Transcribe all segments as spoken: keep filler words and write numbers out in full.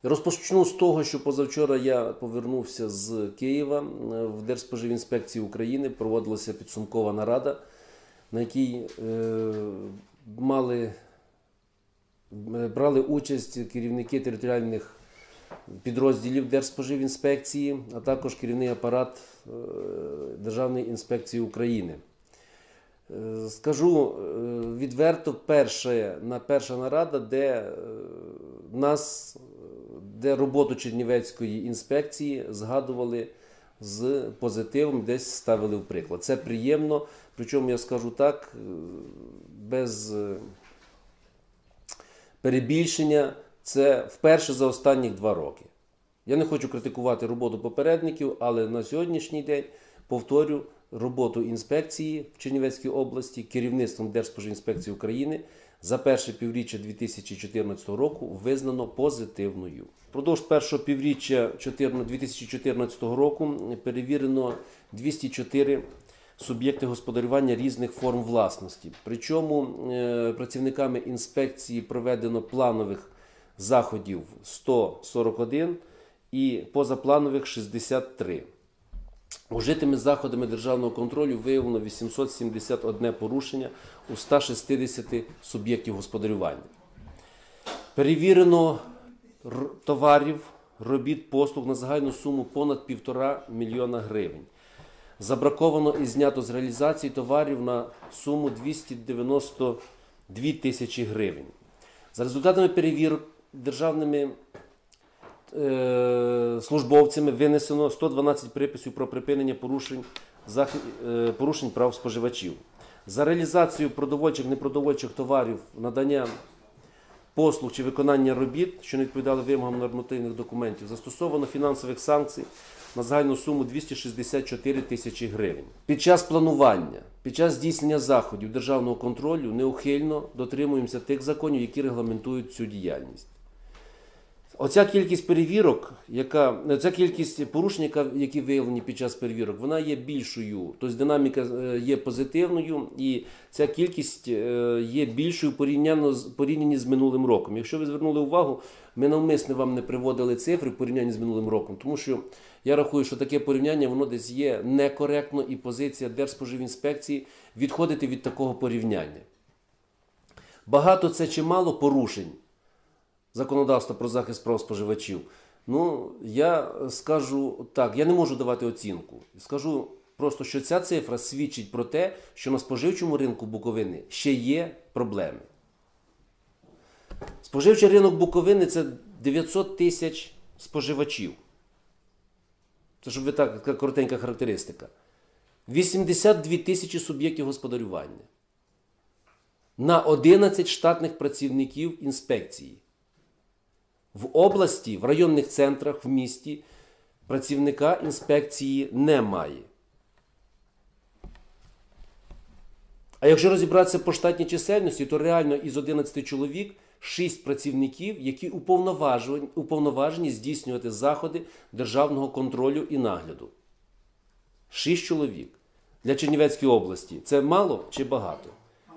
Розпочну з того, що позавчора я повернувся з Києва. В Держспоживінспекції України проводилася підсумкова нарада, на якій е, мали, брали участь керівники територіальних підрозділів Держспоживінспекції, а також керівний апарат е, Державної інспекції України. Е, скажу е, відверто, перша, на перша нарада, де е, нас де роботу Чернівецької інспекції згадували з позитивом, десь ставили в приклад. Це приємно, причому я скажу так, без перебільшення, це вперше за останні два роки. Я не хочу критикувати роботу попередників, але на сьогоднішній день, повторю, роботу інспекції в Чернівецькій області керівництвом Держспоживінспекції України за перше півріччя дві тисячі чотирнадцятого року визнано позитивною. Впродовж першого півріччя дві тисячі чотирнадцятого року перевірено двісті чотири суб'єкти господарювання різних форм власності. Причому працівниками інспекції проведено планових заходів сто сорок один і позапланових шістдесят три. Ужитими заходами державного контролю виявлено вісімсот сімдесят одне порушення у ста шістдесяти суб'єктів господарювання. Перевірено товарів, робіт, послуг на загальну суму понад півтора мільйона гривень. Забраковано і знято з реалізації товарів на суму двісті дев'яносто дві тисячі гривень. За результатами перевірок державними е, службовцями винесено сто дванадцять приписів про припинення порушень, захід, е, порушень прав споживачів. За реалізацію продовольчих, непродовольчих товарів, надання послуг чи виконання робіт, що не відповідали вимогам нормативних документів, застосовано фінансових санкцій на загальну суму двісті шістдесят чотири тисячі гривень. Під час планування, під час здійснення заходів державного контролю неухильно дотримуємося тих законів, які регламентують цю діяльність. Оця кількість перевірок, яка, ця кількість порушень, які виявлені під час перевірок, вона є більшою, тобто динаміка є позитивною і ця кількість є більшою порівняно з минулим роком. Якщо ви звернули увагу, ми навмисно вам не приводили цифри в порівнянні з минулим роком, тому що я рахую, що таке порівняння, воно десь є некоректно і позиція Держспоживінспекції відходити від такого порівняння. Багато це чи мало порушень законодавства про захист прав споживачів? Ну, я скажу так, я не можу давати оцінку. Скажу просто, що ця цифра свідчить про те, що на споживчому ринку Буковини ще є проблеми. Споживчий ринок Буковини – це дев'ятсот тисяч споживачів. Це, щоб ви так, така коротенька характеристика. вісімдесят дві тисячі суб'єктів господарювання. На одинадцять штатних працівників інспекції. В області, в районних центрах, в місті працівника інспекції немає. А якщо розібратися по штатній чисельності, то реально із одинадцяти чоловік шість працівників, які уповноважені, уповноважені здійснювати заходи державного контролю і нагляду. шість чоловік. Для Чернівецької області це мало чи багато?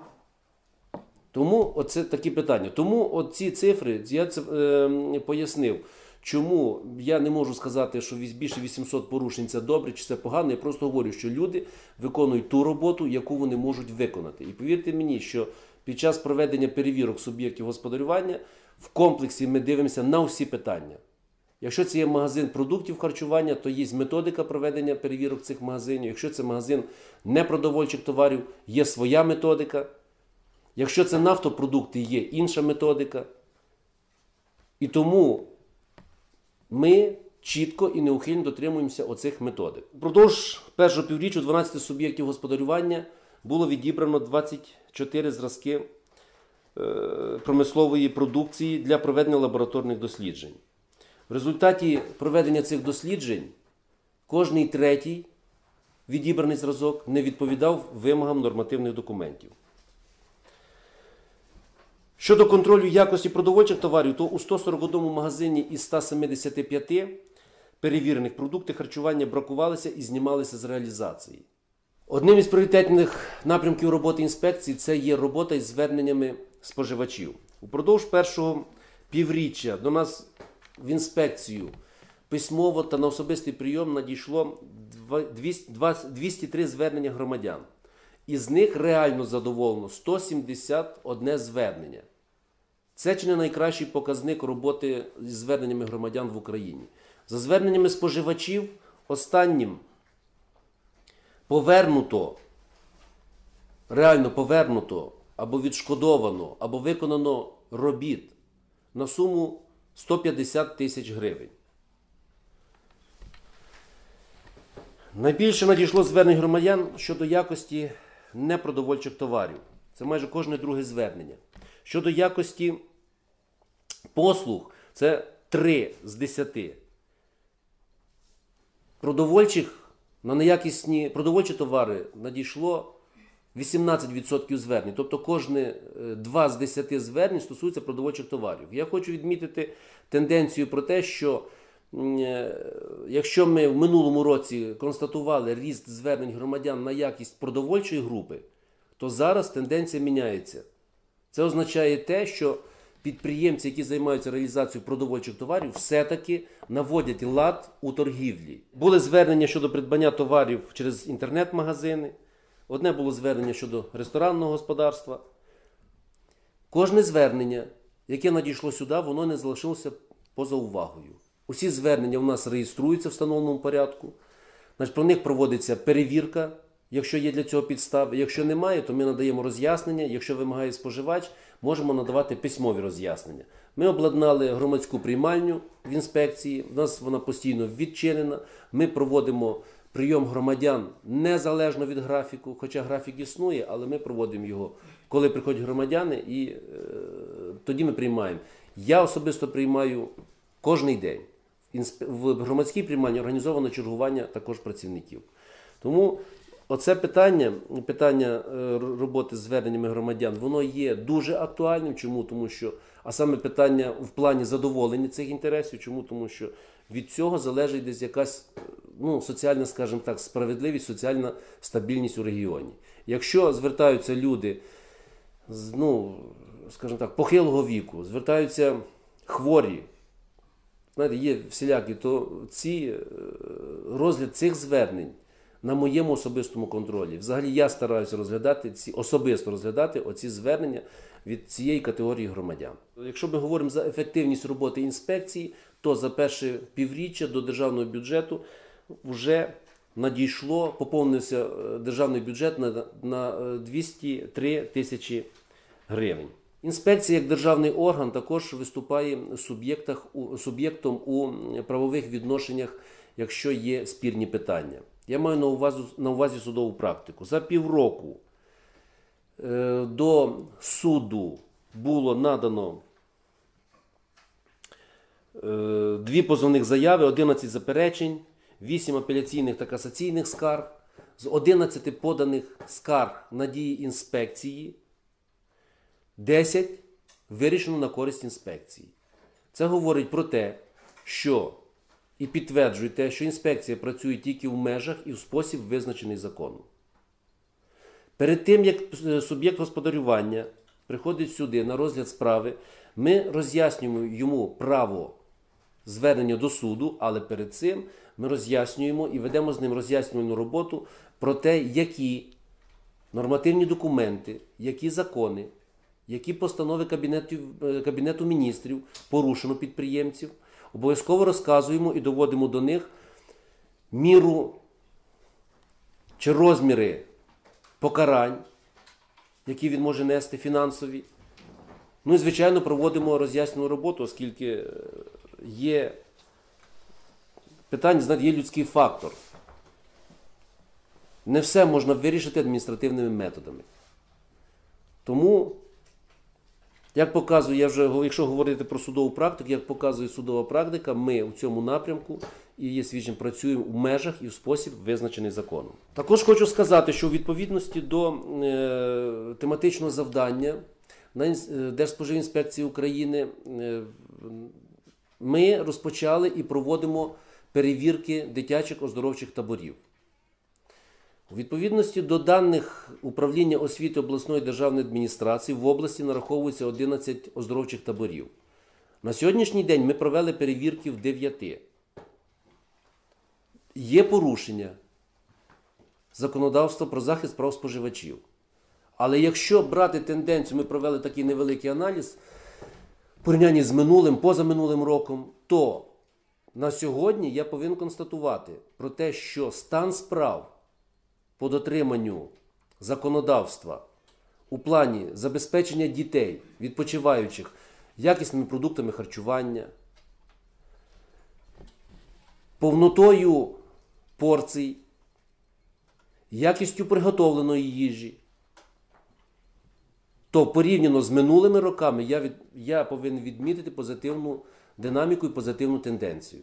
Тому оце такі питання. Тому оці цифри, я це е, пояснив, чому я не можу сказати, що більше вісімсот порушень це добре чи це погано. Я просто говорю, що люди виконують ту роботу, яку вони можуть виконати. І повірте мені, що під час проведення перевірок суб'єктів господарювання в комплексі ми дивимося на всі питання. Якщо це є магазин продуктів харчування, то є методика проведення перевірок цих магазинів. Якщо це магазин непродовольчих товарів, є своя методика. Якщо це нафтопродукти, є інша методика. І тому ми чітко і неухильно дотримуємося оцих методик. Впродовж першого півріччя дванадцяти суб'єктів господарювання було відібрано двадцять чотири зразки промислової продукції для проведення лабораторних досліджень. В результаті проведення цих досліджень кожний третій відібраний зразок не відповідав вимогам нормативних документів. Щодо контролю якості продовольчих товарів, то у сто сорок одному магазині із ста семидесяти п'яти перевірених продукти харчування бракувалися і знімалися з реалізації. Одним із пріоритетних напрямків роботи інспекції – це є робота із зверненнями споживачів. Упродовж першого півріччя до нас в інспекцію письмово та на особистий прийом надійшло двісті три звернення громадян. Із них реально задоволено сто сімдесят одне звернення. Це чи не найкращий показник роботи з зверненнями громадян в Україні. За зверненнями споживачів останнім повернуто, реально повернуто, або відшкодовано, або виконано робіт на суму сто п'ятдесят тисяч гривень. Найбільше надійшло звернень громадян щодо якості непродовольчих товарів. Це майже кожне друге звернення. Щодо якості послуг, це три з десяти. Продовольчих, на неякісні продовольчі товари надійшло вісімнадцять відсотків звернень. Тобто кожне два з десяти звернень стосується продовольчих товарів. Я хочу відмітити тенденцію про те, що якщо ми в минулому році констатували ріст звернень громадян на якість продовольчої групи, то зараз тенденція міняється. Це означає те, що підприємці, які займаються реалізацією продовольчих товарів, все-таки наводять лад у торгівлі. Були звернення щодо придбання товарів через інтернет-магазини, одне було звернення щодо ресторанного господарства. Кожне звернення, яке надійшло сюди, воно не залишилося поза увагою. Усі звернення у нас реєструються в встановленому порядку. Значить, про них проводиться перевірка, якщо є для цього підстави. Якщо немає, то ми надаємо роз'яснення. Якщо вимагає споживач, можемо надавати письмові роз'яснення. Ми обладнали громадську приймальню в інспекції. У нас вона постійно відчинена. Ми проводимо прийом громадян незалежно від графіку, хоча графік існує, але ми проводимо його, коли приходять громадяни, і е, тоді ми приймаємо. Я особисто приймаю кожний день. В громадській приймальні організовано чергування також працівників. Тому оце питання, питання роботи з зверненнями громадян, воно є дуже актуальним. Чому? Тому що, а саме питання в плані задоволення цих інтересів. Чому? Тому що від цього залежить десь якась, ну, соціальна, скажімо так, справедливість, соціальна стабільність у регіоні. Якщо звертаються люди, ну, скажімо так, похилого віку, звертаються хворі, знаєте, є всілякі, то ці, розгляд цих звернень на моєму особистому контролі. Взагалі я стараюся розглядати ці, особисто розглядати оці звернення від цієї категорії громадян. Якщо ми говоримо за ефективність роботи інспекції, то за перше півріччя до державного бюджету вже надійшло, поповнився державний бюджет на, на двісті три тисячі гривень. Інспекція як державний орган також виступає суб'єктом у правових відношеннях, якщо є спірні питання. Я маю на увазі, на увазі судову практику. За півроку е, до суду було надано е, дві позовних заяви, одинадцять заперечень, вісім апеляційних та касаційних скарг. З одинадцяти поданих скарг на дії інспекції десять вирішено на користь інспекції. Це говорить про те, що і підтверджує те, що інспекція працює тільки в межах і в спосіб, визначений законом. Перед тим, як суб'єкт господарювання приходить сюди на розгляд справи, ми роз'яснюємо йому право звернення до суду, але перед цим ми роз'яснюємо і ведемо з ним роз'яснювальну роботу про те, які нормативні документи, які закони, які постанови Кабінету, Кабінету міністрів порушено підприємців. Обов'язково розказуємо і доводимо до них міру чи розміри покарань, які він може нести фінансові. Ну і, звичайно, проводимо роз'яснювальну роботу, оскільки є питання, знаєте, є людський фактор. Не все можна вирішити адміністративними методами. Тому, як показує, я вже, якщо говорити про судову практику, як показує судова практика, ми у цьому напрямку і є свідчим працюємо в межах і в спосіб, визначений законом. Також хочу сказати, що у відповідності до е, тематичного завдання на Держспоживінспекції України е, ми розпочали і проводимо перевірки дитячих оздоровчих таборів. У відповідності до даних Управління освіти обласної державної адміністрації в області нараховується одинадцять оздоровчих таборів. На сьогоднішній день ми провели перевірки в дев'яти. Є порушення законодавства про захист прав споживачів. Але якщо брати тенденцію, ми провели такий невеликий аналіз в порівнянні з минулим, позаминулим роком, то на сьогодні я повинен констатувати про те, що стан справ по дотриманню законодавства у плані забезпечення дітей, відпочиваючих, якісними продуктами харчування, повнотою порцій, якістю приготовленої їжі, то порівняно з минулими роками я, від, я повинен відмітити позитивну динаміку і позитивну тенденцію.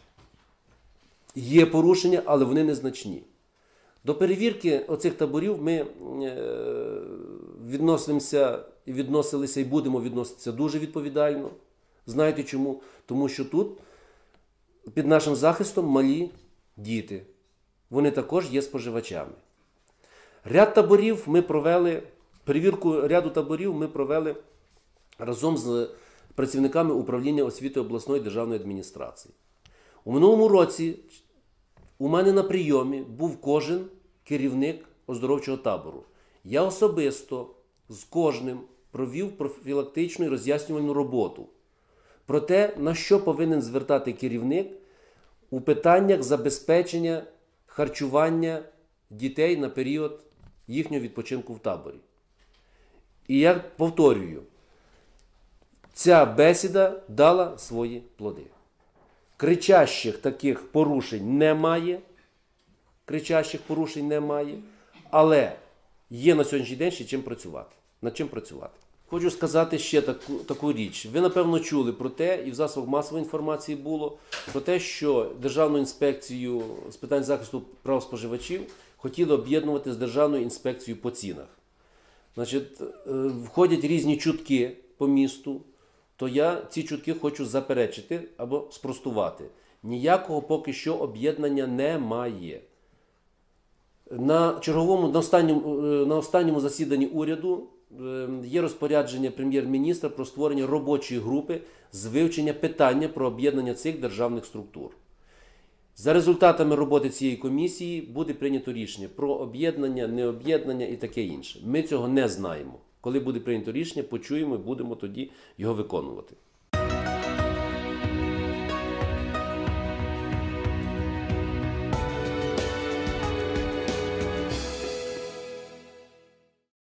Є порушення, але вони незначні. До перевірки оцих таборів ми відносимося, відносилися і будемо відноситися дуже відповідально. Знаєте чому? Тому що тут під нашим захистом малі діти. Вони також є споживачами. Ряд таборів ми провели, перевірку ряду таборів ми провели разом з працівниками управління освіти обласної державної адміністрації. У минулому році у мене на прийомі був кожен керівник оздоровчого табору. Я особисто з кожним провів профілактичну і роз'яснювальну роботу про те, на що повинен звертати керівник у питаннях забезпечення харчування дітей на період їхнього відпочинку в таборі. І я повторюю, ця бесіда дала свої плоди. Кричащих таких порушень немає, кричащих порушень немає, але є на сьогоднішній день ще чим працювати. Над чим працювати. Хочу сказати ще таку, таку річ. Ви, напевно, чули про те, і в засобах масової інформації було, про те, що Державну інспекцію з питань захисту прав споживачів хотіли об'єднувати з Державною інспекцією по цінах. Значить, входять різні чутки по місту, то я ці чутки хочу заперечити або спростувати. Ніякого поки що об'єднання немає. На черговому, на останньому, на останньому засіданні уряду є розпорядження прем'єр-міністра про створення робочої групи з вивчення питання про об'єднання цих державних структур. За результатами роботи цієї комісії буде прийнято рішення про об'єднання, необ'єднання і таке інше. Ми цього не знаємо. Коли буде прийнято рішення, почуємо і будемо тоді його виконувати.